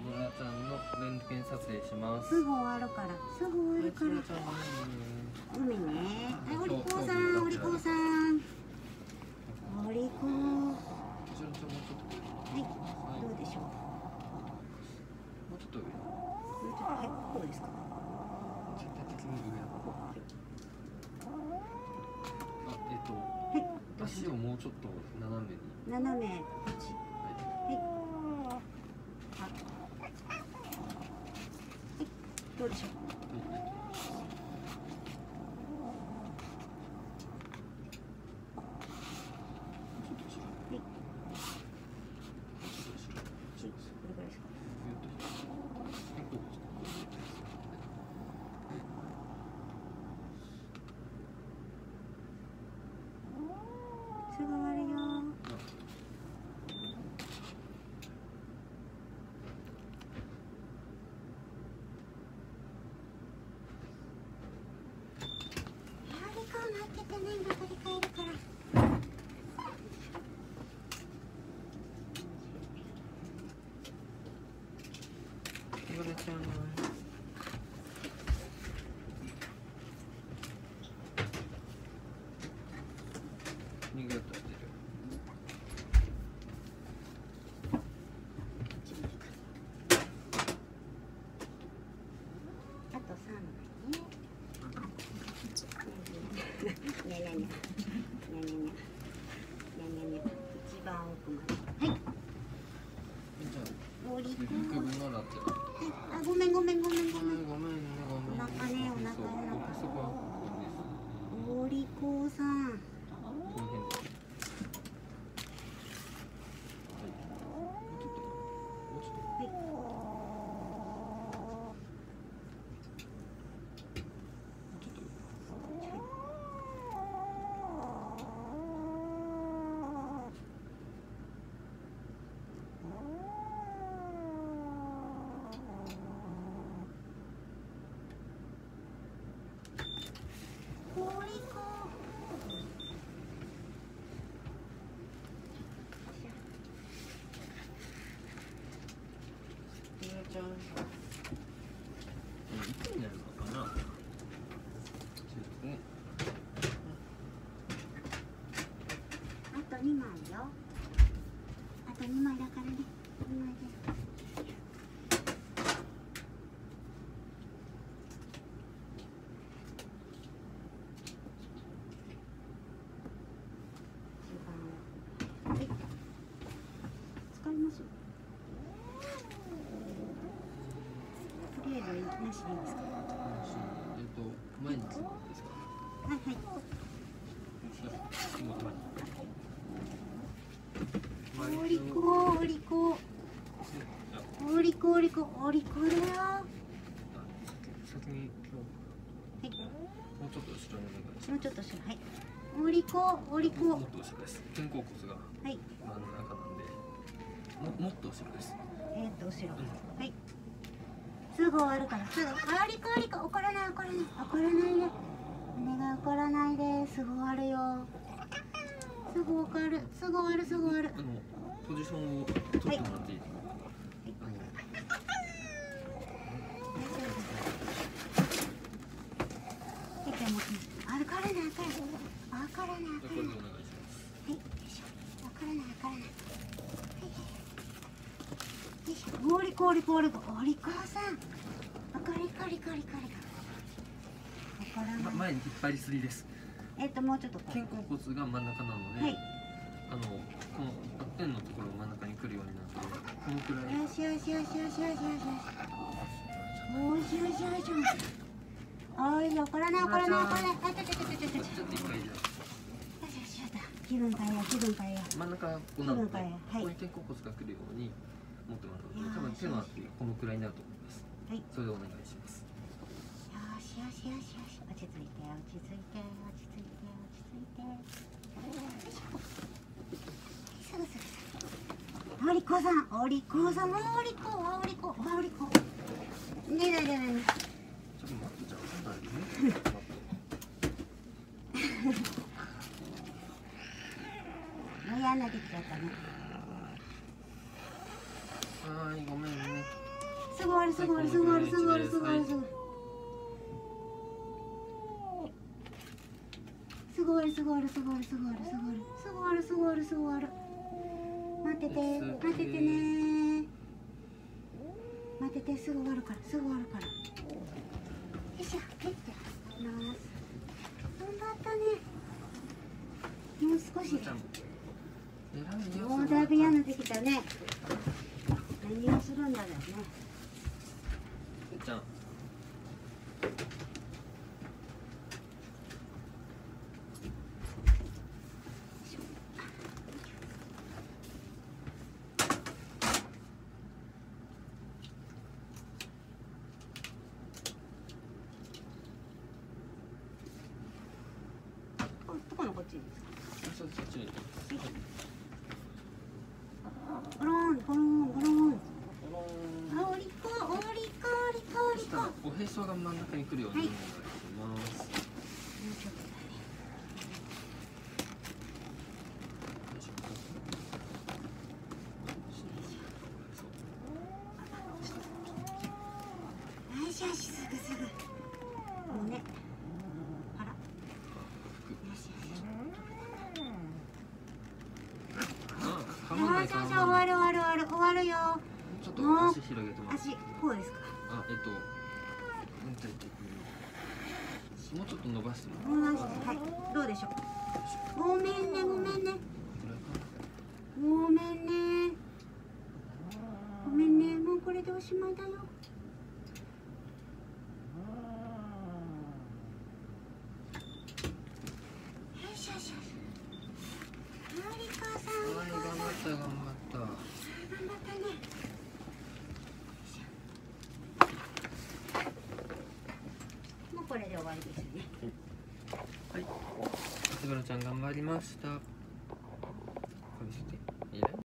ノラちゃんのレントゲン撮影します。 すぐ終わるから、すぐ終わるから。ごめんね。はい、お利口さん、お利口さん。お利口。はい、どうでしょう。 もうちょっと上。 もうちょっと、はい、こうですか。 全体的に上。 はい、 足をもうちょっと斜めに。 斜め、こっち。はい。どうでしょう。すぐ終わるよ。 言われちゃうな。逃げようとしてる。 あと3枚ね。ねねね。ねねね。ねねね。一番奥まで。はい。お利口。 分のラテ。 あ、ごめんごめんごめんごめん。 ごめんね、ごめん。 お腹ね、お腹お腹。 そこはお利口さん。 この辺で。いつになるのかな。 あと2枚よ。あと2枚だからね。2枚で。はい。使います。とりあえずなしでいいですか。 前にですか。 はいはい。お利口、お利口。お利口、お利口、お利口だよ。 先にはい。 もうちょっと後ろにお願いします。 もうちょっと後ろ、はい。お利口、お利口。 もっと後ろです。肩甲骨がはい。 真ん中なんで、もっと後ろです。 後ろ。はい。すぐ終わるから、すぐ。あ、お利口、お利口、怒らない、怒らない、怒らないで。お願い、怒らないで、すぐ終わるよ。すぐ終わる、すぐ終わる、すぐ終わる。 ポジションを取ってもらっていいですか。 あ、からない、あからない。あからない、あからない。 これでお願いします。 はい、よいしょ。あからない、あからない。はい。よいしょ。お利口、お利口、お利口、お利口さん。あかりかりかりかり。わからない。 前に引っ張りすぎです。 もうちょっと。 肩甲骨が真ん中なので、 はい。 このペンのところを真ん中に来るようになって、このくらい。 よしよしよしよしよしよしよし。よしよしよしよし。おい、怒らない、怒らない、怒らない。あ、ちょっと一回じゃ。 気分変えよう、気分変えよう。 真ん中ここなので、 はい。 ここに肩甲骨が来るように持ってもらうので、多分手の辺りこのくらいになると思います。 はい。 それでお願いします。 よしよしよしよし。落ち着いて、落ち着いて、落ち着いて、落ち着いて。すぐすぐすぐ。お利口さん、お利口さん、お利口、お利口、お利口。ねえねえねえねえ。 ちょっと待って、じゃあ。 もうやんなきゃいけなかったね。 はい、ごめんね。 ごいすごいすごいすごいすごいすごいすごいすごいすごいすごいすごいすごいすごいすごいすごい待ってて待っててね待っててすぐ終わるからすぐ終わるからよいしょはいじゃあ始めます頑張ったねもう少しでもうだいぶ嫌になってきたね何をするんだろうねちゃんどこのこっちですかそっちにゴロンゴロンゴロンあおりこおりこおりこおりこおへそが真ん中に来るようにお願いします。 よしよしすぐすぐ胸あらよしよし終わる終わる終わる終わるよちょっと足広げてもらって。 足こうですかもうちょっと伸ばしてもらって。 はいどうでしょうごめんねごめんねごめんねごめんねもうこれでおしまいだよよしよしよしのりこさんはい、頑張った頑張った頑張ったねもうこれで終わりですねはい、すぐらちゃん頑張りました。これしていいね。